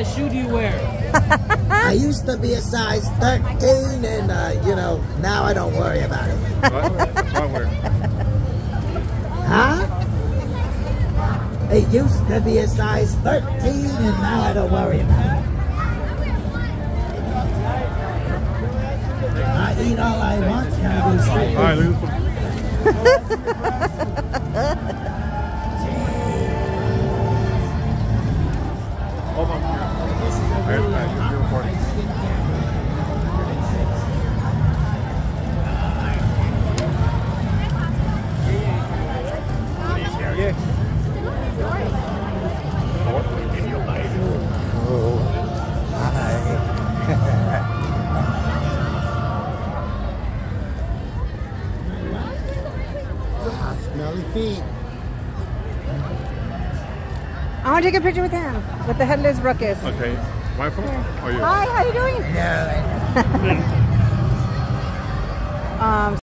size shoe do you wear? I used to be a size 13 and, you know, now I don't worry about it. That's what I wear. Huh? It used to be a size 13 and now I don't worry about it. I eat all I want and I do sleep. All right, Luke. Hold on. You're recording. Yeah. Oh, hi. Smelly feet. I want to take a picture with him, with the headless ruckus. Okay. My phone? Oh, yeah. Hi, how you doing? No.